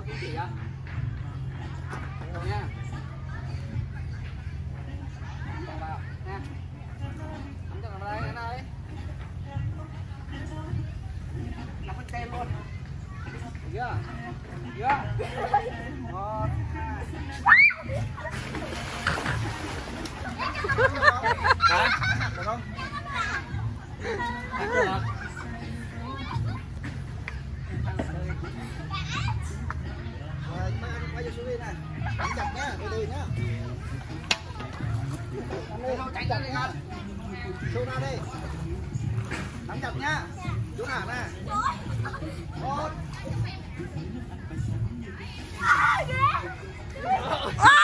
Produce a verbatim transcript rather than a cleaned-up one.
cái gì vậy? Rồi nha. Nắm vào vào nha. Nắm cho vào đây, cái này. Nắm bên tem luôn. Được chưa? Được chưa? Một, hai. Hả? Được không? Được chưa? Quay cho xuống đi nè, nắm chặt nhá, từ từ nhá. Nắm chặt nhá, xuống ra đi. Nắm chặt nhá, xuống hả nè. Một.